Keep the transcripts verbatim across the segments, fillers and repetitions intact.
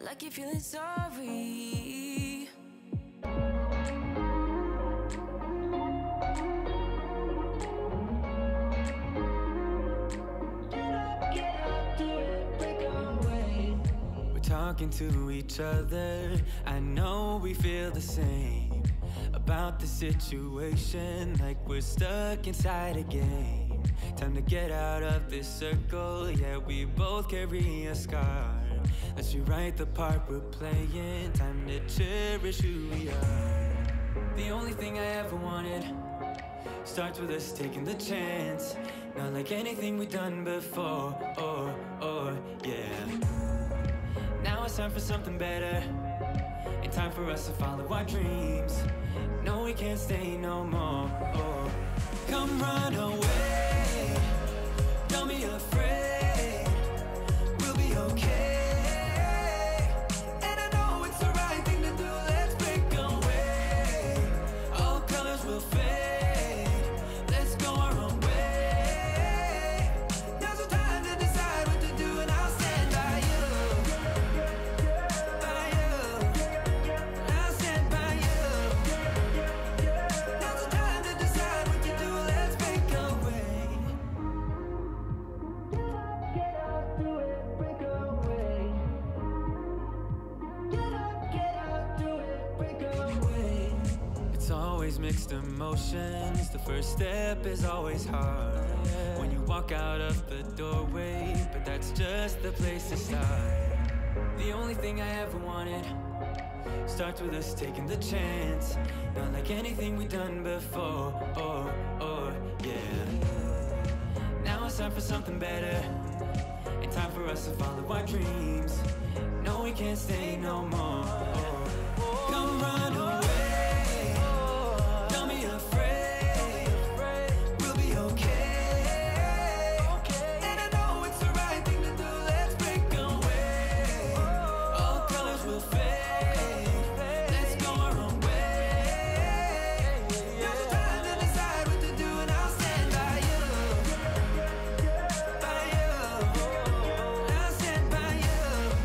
like you're feeling sorry. Talking to each other, I know we feel the same about the situation, like we're stuck inside a game. Time to get out of this circle, yeah, we both carry a scar. Let's rewrite the part we're playing, time to cherish who we are. The only thing I ever wanted starts with us taking the chance, not like anything we've done before, or, or, yeah. Now it's time for something better, and time for us to follow our dreams. No, we can't stay no more. Oh. Come run away, don't be afraid, we'll be okay. And I know it's the right thing to do, let's break away. All colors will fade, let's go our own way. Now's the time to decide what to do, and I'll stand by you. Mixed emotions, the first step is always hard when you walk out of the doorway, but that's just the place to start. The only thing I ever wanted starts with us taking the chance, not like anything we've done before, or, or, yeah. Now it's time for something better, and time for us to follow our dreams. No, we can't stay no more. Oh. Come run away, afraid, we'll be okay. And I know it's the right thing to do, let's break away. All colors will fade, let's go our own way. Now's the time to decide what to do, and I'll stand by you. By you, I'll stand by you.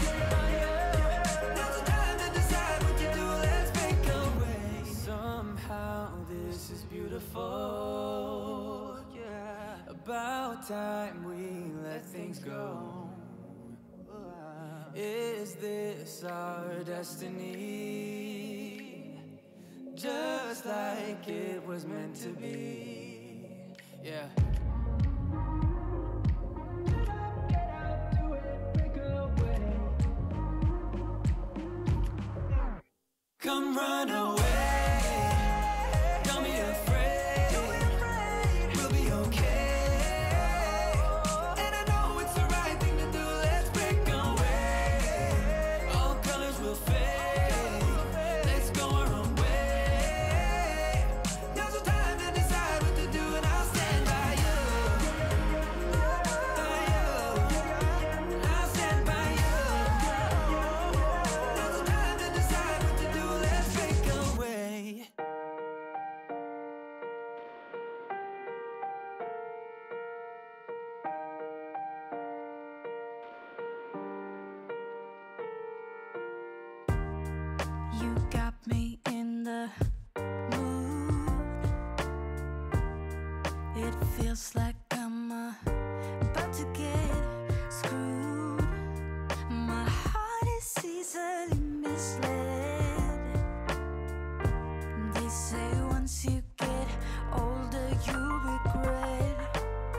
Now's the time to decide what to do, let's break away. Somehow this is beautiful, yeah. About time we let things go. Is this our destiny? Just like it was meant to be, yeah. Come run away. You got me in the mood. It feels like I'm uh, about to get screwed. My heart is easily misled. They say once you get older you regret.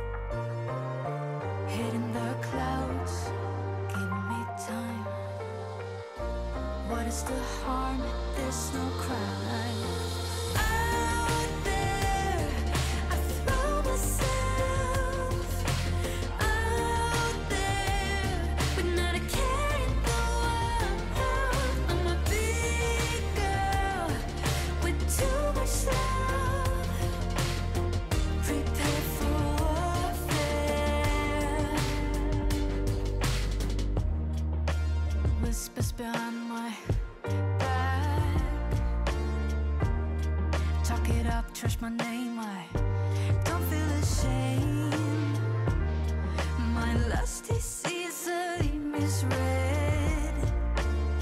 Hitting the clouds, give me time. What is the harm? There's no crime. Out there, I throw myself out there, but not a care in the world. I'm a big girl with too much love. Prepare for warfare. Whispers behind my trash my name, I don't feel ashamed. My lust is easily misread.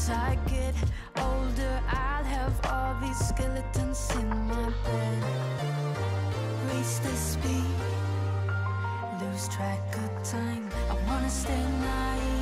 As I get older, I'll have all these skeletons in my bed. Race the speed, lose track of time. I wanna stay naive.